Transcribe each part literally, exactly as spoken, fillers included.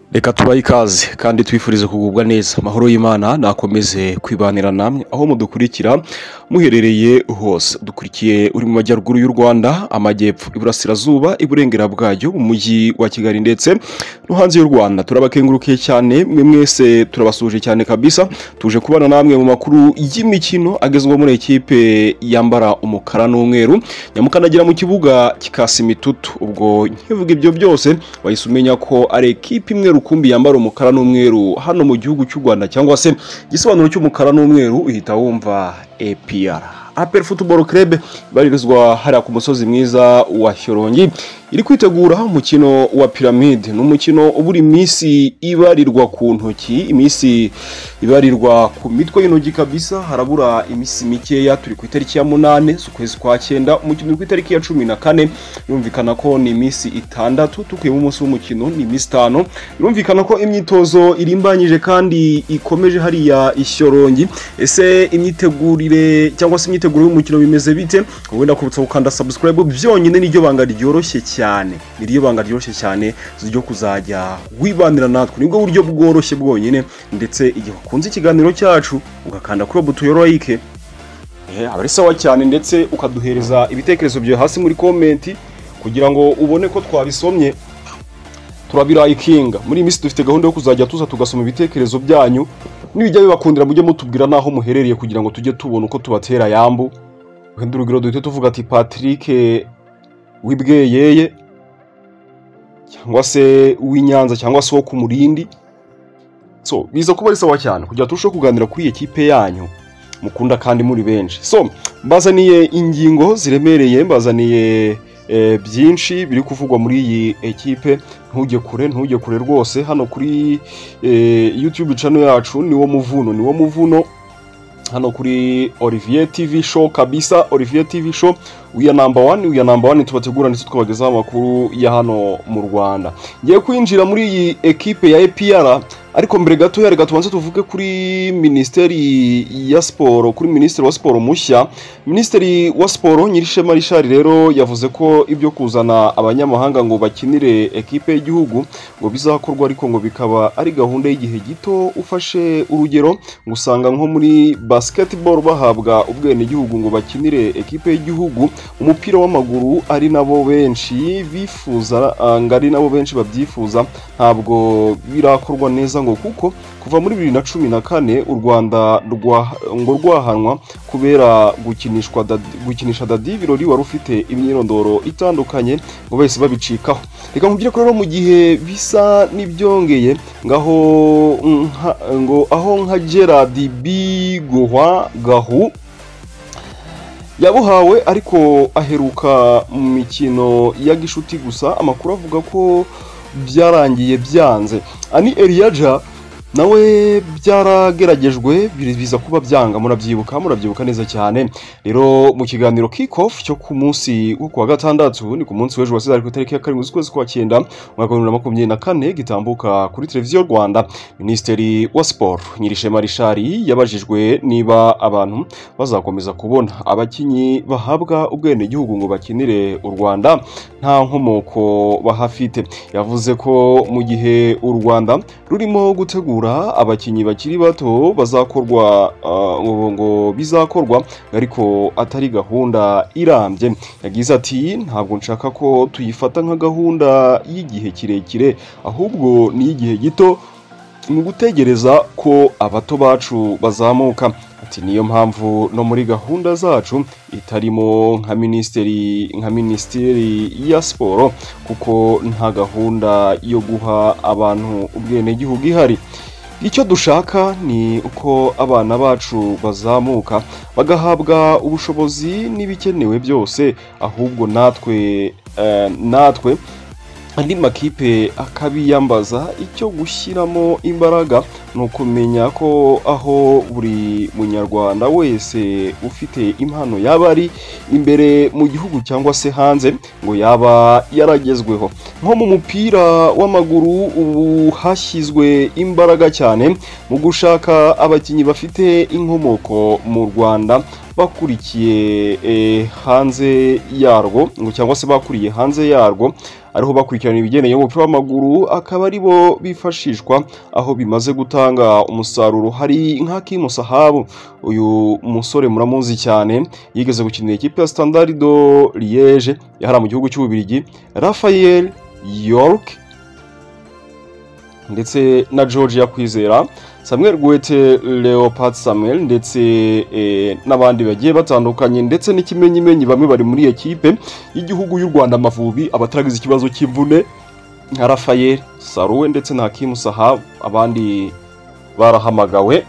Reka tubahe ikaze kandi twifurize kugubwa neza amahoro y'Imana nakomeze kwibanira namwe aho mudukurikira muherereye hose dukurikiye uri mu majyaruguru y'u Rwanda amajyepfo iburasirazuba iburengera bwayo mu mujyi wa Kigali ndetse no hanze y'u Rwanda turabakengurukiye cyane mwe mwese turabasuje cyane kabisa tuje kubana namwe mu makuru y'imikino agezweho muri ekipe yambara umukara n'umweru nyamukanagira mu kibuga kikasa imitutu ubwo nkivuga ibyo byose bayisumenya ko ari ekipe imwe rukumbi yambara umukara n'umweru hano mu gihugu cy'u Rwanda cyangwa se gisobanuro cy'umukara n'umweru uhita wumva A P R A P R Football Club baririzwa hari ku musozi mwiza wa Shyorongi iri kwitegura umukino wa Pramide n'umukino uburi misi ibarirwa ku ntoki imisi ibarirwa ku mitwe y'intoki kabisa harabura imisi mikeya turi ku itariki ya munane z'ukwezi kwa cyenda umukino ku itariki ya cumi na kane yumvikana ko ni imisi itandatu tukuye mu munsi w'umukino ni imisi itanu yumvikana ko imyitozo irimbanyije kandi ikomeje hariya Ishyorongi ese imyitegurire cyangwa se imyiteguro y'umukino bimeze bite wenda kubutsa gukanda subscribe byonyine niryo banga ryoroshye cyane niryo banga ryoroshye cyane ziryo kuzajya wibanira natwe nibwo buryo bworoshye bwonyine ndetse igihe ukunze ikiganiro cyacu ugakanda kuri buto yo like eh abari sawa cyane ndetse ukaduhereza ibitekerezo byo hasi muri comment kugira ngo ubone ko twabisomye turabirayikinga muri imisi dufite gahunda yo kuzajya tuza tugasoma ibitekerezo byanyu nibijya bibakundira mujye mutubwira naho muherereye kugira ngo tujye tubona uko tubatera yambu wenda urugero duhite tuvuga ati Patrick wibweyeye cyangwa se w'Inyanza cyangwa se wo ku Murindi so biza kuba ari sawa cyane kugira turusheho kuganira kuri ekipe yanyu mukunda kandi muri benshi so mbazaniye ingingo ziremereye mbazaniye e, byinshi biri kuvugwa muri iyi ekipe ntujye kure ntujye kure rwose hano kuri e, YouTube channel yacu niwo muvuno niwo muvuno hano kuri Olivier T V show kabisa Olivier T V show uya number one uya number one tubategura ndetse twabagezaho amakuru ya hano mu Rwanda ngiye kwinjira muri iyi ekipe ya A P R ariko mbere gato yari gatubanze tuvuge kuri Ministeri ya Sport kuri Ministeri wa Sport mushya Ministeri wa Sport Nyirishema Richard rero yavuze ko ibyo kuzana abanyamahanga ngo bakinire ekipe y'igihugu ngo bizakorwa ariko ngo bikaba ari gahunda y'igihe gito ufashe urugero ngusanga nko muri basketball bahabwa ubwene igihugu ngo bakinire ekipe y'igihugu umupira w'amaguru ari nabo benshi bifuza ngari nabo benshi babyifuza ntabwo birakorwa neza ngo kuko kuva muri bibiri na cumi na kane u Rwanda ngo rwahanwa kubera gukinishwa gukinisha Dadi Birori wari ufite imyirondoro itandukanye ngo bese babicikaho reka nkubwire ko rero mu gihe bisa nibyongeye ngaho ngo aho nka Gerard Bigwa Gahu yabuhawe ariko aheruka mu mikino ya gishuti gusa amakuru avuga ko byarangiye byanze ani Eliaja nawe byarageragejwe biza kuba byanga murabyibuka murabyibuka neza cyane rero mu kiganiro kick off cyo ku munsi wo kwa gatandatu ni ku munsi w'ejo wasizari ku itariki ya karindwi z'ukwezi kwa cyenda mwaka wa bibiri na makumyabiri na kane gitambuka kuri televiziyo Rwanda Ministeri wa Sport Nyirishema Richard yabajijwe niba abantu bazakomeza kubona abakinyi bahabwa ubwene igihugu ngo bakinire u Rwanda nta nkomoko bahafite yavuze ko mu gihe u Rwanda rurimo gutegura abakinyi bakiri bato bazakorwa uh, ngo bizakorwa ariko atari gahunda irambye yagize ati ntabwo nshaka ko tuyifata nka gahunda y'igihe kirekire ahubwo ni igihe gito mu gutegereza ko abato bacu bazamuka ati niyo mpamvu no muri gahunda zacu itarimo nka ministeri nka ministeri ya Sport kuko nta gahunda yo guha abantu ubwene gihugu ihari icyo dushaka ni uko abana bacu bazamuka bagahabwa ubushobozi n'ibikenewe byose ahubwo natwe uh, natwe andi makipe akabiyambaza icyo gushyiramo imbaraga no kumenya ko aho buri munyarwanda wese ufite impano yaba ari imbere mu gihugu cyangwa se hanze ngo yaba yaragezweho nko mu mupira w'amaguru ubu hashyizwe imbaraga cyane mu gushaka abakinyi bafite inkomoko mu Rwanda bakurikiye eh, hanze yarwo ngo cyangwa se bakuriye hanze yarwo ariho bakurikirana ibigendanye n'umupira w'amaguru akaba ari bo bifashishwa aho bimaze gutanga umusaruro. Hari nk'Hakim Sahabu, uyu musore muramuzi cyane yigeze gukinira ikipe ya Standard de Liège yahara mu gihugu cy'Ububiligi, Raphael York ndetse na George Yakwizera, Samuel Gwete, Leopard Samuel ndetse e, n'abandi bagiye batandukanye ndetse n'ikimenyimenyi bamwe bari muri ekipe y'igihugu y'u Rwanda Mavubi abataragize ikibazo cy'imvune nka Raphael Saruwe ndetse na Hakim Sahabu, abandi barahamagawe.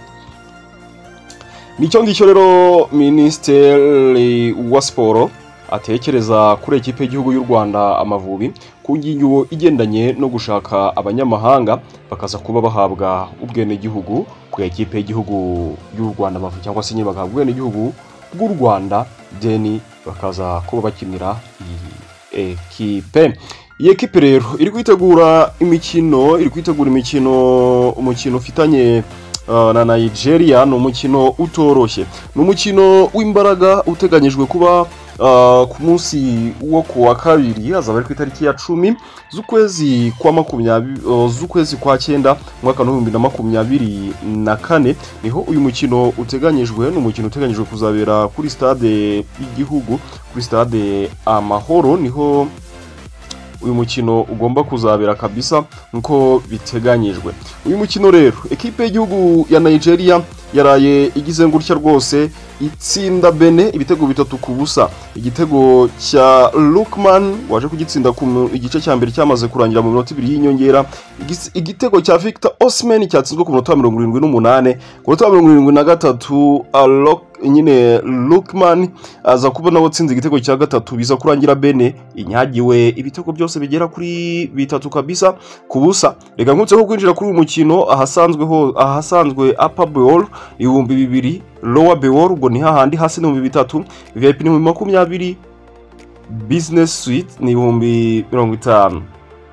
Nicyo ngicyo rero Minisitiri wa Siporo atekereza kuri ekipe y'igihugu y'u Rwanda Amavubi ku ngingo igendanye no gushaka abanyamahanga bakaza kuba bahabwa ubwene gihugu ku ekipe y'igihugu y'u Rwanda Amavubi cyangwa se nyine bagahabwa ubwene gihugu bw'u Rwanda deni bakaza kuba bakinira iyi ekipe. Iyi ekipe rero iri kwitegura imikino iri kwitegura imikino umukino ufitanye Uh, na Nigeria no mukino utoroshye, no mukino w'imbaraga uteganyijwe kuba uh, ku munsi wo kuwa kabiri azaba ari ku itariki ya cumi z'ukwezi kwa makumyabiri uh, z'ukwezi kwa cyenda mwaka wa bibiri na makumyabiri na kane niho uyu mukino uteganyijwe. No mukino uteganyijwe kuzabera kuri stade y'igihugu kuri stade Amahoro, niho uyu mukino ugomba kuzabera kabisa nko biteganyijwe. Uyu mukino rero ekipe y'igihugu ya Nigeria yaraye igize ngutya rwose itsinda Bene ibitego bitatu ku busa. Igitego cya Lukman waje kugitsinda ku igice cya mbere cyamaze kurangira mu minota ibiri y'inyongera. Igitego cya Victor Osimhen cyatsinzwe ku minota mirongo irindwi n'umunane, ku minota mirongo irindwi na gatatu Alok nyine Lukman aza kubona watsinze igitego cya gatatu biza kurangira Bene inyagiwe ibitego byose bigera kuri bitatu kabisa ku busa. Reka nkutse ko kwinjira kuri uyu mukino ahasanzwe ho ahasanzwe upper bowl ibihumbi bibiri, lower bowl ubwo ni hahandi hasi ni ibihumbi bitatu, V I P ni ibihumbi makumyabiri, business suite ni ibihumbi mirongo itanu,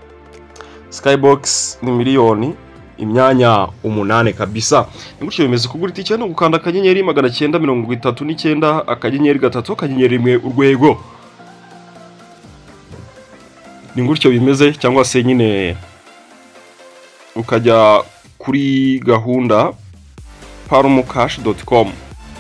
skybox ni miliyoni, imyanya umunane kabisa. Ngutyo bimeze kugura itike no gukanda akanyenyeri magana cyenda mirongo itatu n'icyenda akanyenyeri gatatu akanyenyeri rimwe urwego. Ni ngutyo bimeze, cyangwa se nyine ukajya kuri gahunda palmucash dot com.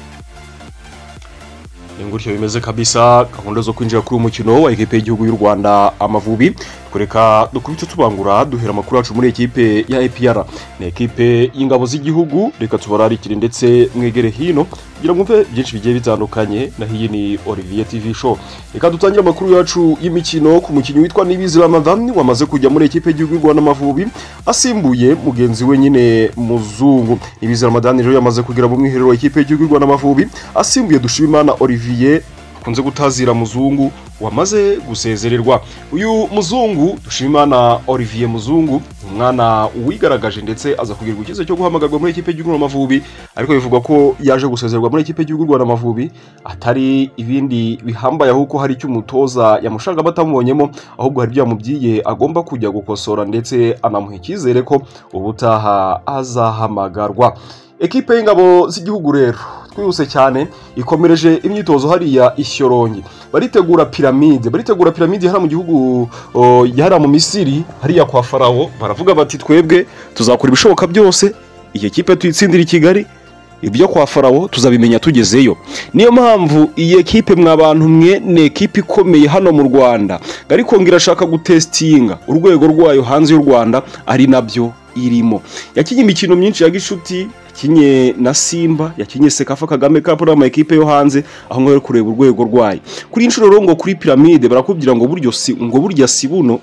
Ngutyo bimeze kabisa gahunda zo kwinjira kuri umukino wa ekipe y'igihugu y'u Rwanda Amavubi. Kureka dukubita tubangura duhera makuru yacu muri ekipe ya A P R ni ekipe y'ingabo z'igihugu. Reka tubararikire ndetse mwegere hino kugira ngo mve byinshi bigiye bitandukanye. Na hiyi ni Olivier T V show. Reka dutangire makuru yacu y'imikino ku mukinyi witwa Nibizi Ramadani wamaze kujya muri ekipe y'igihugu y'u Rwanda Amavubi asimbuye mugenzi we nyine muzungu. Nibizi Ramadani rero yamaze kugira mu mwiherero wa ekipe y'igihugu y'u Rwanda Amavubi asimbuye Dushimimana Olivier kunze gutazira muzungu wamaze gusezererwa. Uyu muzungu Dushimimana Olivier muzungu umwana wigaragaje ndetse aza kugirwa ikize cyo guhamagarwa muri ekipe y'Igihugu Amavubi, ariko bivuga ko yaje gusezererwa muri ekipe y'Igihugu Amavubi atari ibindi bihambaye ahubwo hari icyo umutoza yamushaka batamubonyemo, ahubwo hari byamubyiye agomba kujya gukosora ndetse anamuha ikizere ko ubutaha azahamagarwa. Ekipe y'ingabo z'igihugu rero twihuse cyane ikomereje imyitozo hariya Ishyorongi, baritegura Pramide baritegura Pramide hara mu gihugu yahara mu Misiri hariya kwa Farawo. Baravuga bati twebwe tuzakora ibishoboka byose iyi ekipe tuyitsindira i Kigali, ibyo kwa Farawo tuzabimenya tugezeyo. Niyo mpamvu iyi ekipe mwabantu mwe ne ekipe ikomeye hano mu Rwanda, ariko ngirashaka gutestinga urwego rwayo hanze y'u Rwanda ari nabyo irimo. Yakinye imikino myinshi ya gishuti, yakinye na Simba, yakinye Sekafa Kagame Cup n'ama ekipe yo hanze, aho ngo kureba urwego rwayo. Kuri inshuro rero ngo kuri Pramide barakubwira ngo buryo si ngo burya si buno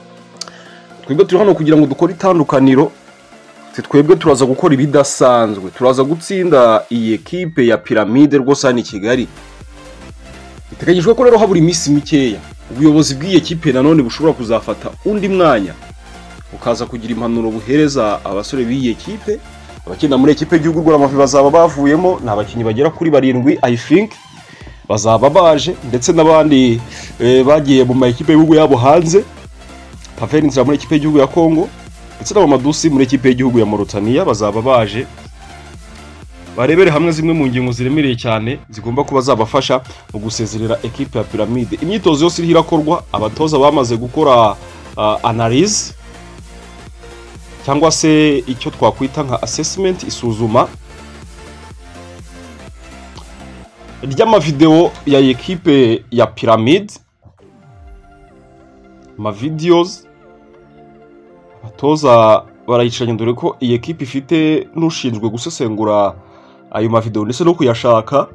twebwe turi hano kugira ngo dukore itandukaniro. Twebwe turaza gukora ibidasanzwe, turaza gutsinda iyi ekipe ya Pramide rwose hano i Kigali. Biteganyijwe ko rero habura iminsi mikeya ubuyobozi bw'iyi ekipe nanone bushobora kuzafata undi mwanya ukaza kugira impanuro buhereza abasore b'iyi ekipe. Abakina muri ekipe y'Igihugu y'u Rwanda bazaba bavuyemo n'abakinyi bagera kuri barindwi I think bazaba baje, ndetse n'abandi e, bagiye mu ma ekipe y'Igihugu yabo hanze. Paveri nzira muri ekipe y'Igihugu ya Kongo ndetse n'abamadusi muri ekipe y'Igihugu ya Mauritania bazaba baje. barebere hamwe zimwe mu ngingo ziremereye cyane zigomba kuba zabafasha mu gusezerera ekipe ya Pramide. Imyitozo yose irakorwa, abatoza bamaze gukora uh, analyze cyangwa se icyo twakwita nka assessment, isuzuma ry'amavideo ya ekipe ya Pramide, ma videos. Abatoza barayicanye dore ko iyi ekipe ifite n'ushinzwe gusesengura ayo mavideo ndetse no kuyashaka.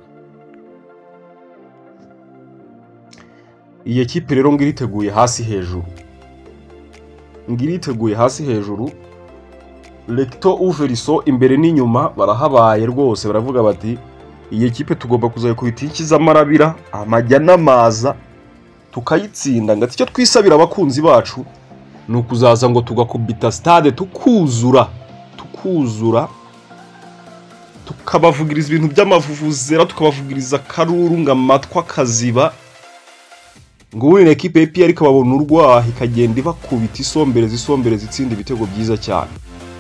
Iyi ekipe rero ngiriteguye hasi hejuru, ngiriteguye hasi hejuru, recto uveriso imbere n'inyuma barahabaye rwose. Baravuga bati iyi ekipe tugomba kuzayikubita ikiza amarabira amajya n'amaza tukayitsinda. Ngati icyo twisabira abakunzi bacu ni ukuzaza ngo tugakubita stade tukuzura, tukuzura tukabavugiriza ibintu by'amavuvuzera, tukabavugiriza karuru ngo amatwa kaziba, ngo ubundi ekipe y'E P R ikababona urwaha ikagenda ibakubita isombereza isombereza itsinda ibitego byiza cyane.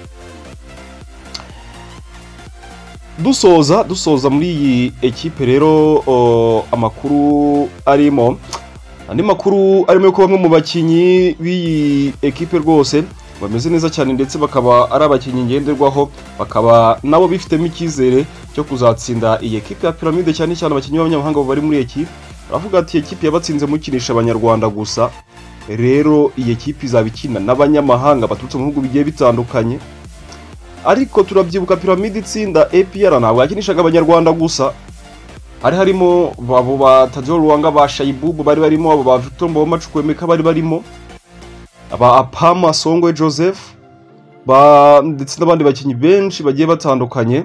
Dusoza dusoza muri iyi ekipe rero o, amakuru arimo andi makuru arimo yuko bamwe mu bakinyi b'iyi ekipe rwose bameze neza cyane ndetse bakaba ari abakinyi ngenderwaho, bakaba nabo bifitemo icyizere cyo kuzatsinda iyi ekipe ya Pramide, cyane cyane abakinyi b'abanyamahanga bari muri ekipe. Aravuga ati ekipe yabatsinze mukinisha abanyarwanda gusa, rero iyi ekipe izabikina n'abanyamahanga baturutse mu bihugu bigiye bitandukanye. Ariko turabyibuka Pramide itsinda A P R ntabwo yakinishaga abanyarwanda gusa, hari harimo babo ba Tadio Ruwanga, ba Shaibubu bari barimo, abo ba Victor Mboma Chukwemeka bari barimo, aba Apama Songwe Joseph ba ndetse n'abandi bakinyi benshi bagiye batandukanye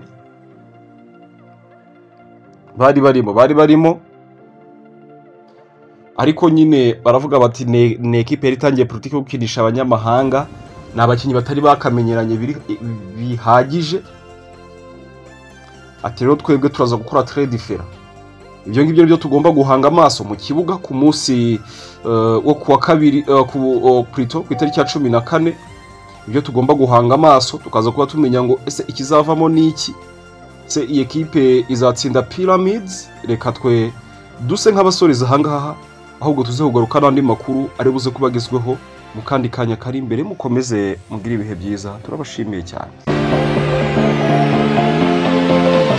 bari barimo bari barimo ariko nyine baravuga bati ne, ne ekipe yari itangiye politiki yo gukinisha abanyamahanga, n'abakinyi batari bakamenyeranye bihagije. Ati rero twebwe turaza gukora très différent. Ibyo ngibyo byo tugomba guhanga amaso mu kibuga ku munsi uh, wo kuwa kabiri uh, ku uh, plutôt ku itariki ya cumi na kane. Ibyo tugomba guhanga amaso tukaza kuba tumenya ngo ese ikizavamo niki, se iyi ekipe izatsinda Pyramids. Reka twe duse nk'abasoreza hangaha, ahubwo tuze kugaruka n'andi makuru ari buze kubagezweho mu kandi kanya kari imbere. Mukomeze mugira ibihe byiza, turabashimiye cyane.